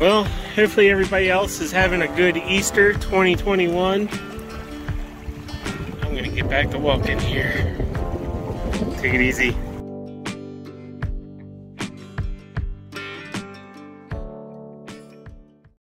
Well, hopefully everybody else is having a good Easter 2021. I'm gonna get back to walking here. Take it easy.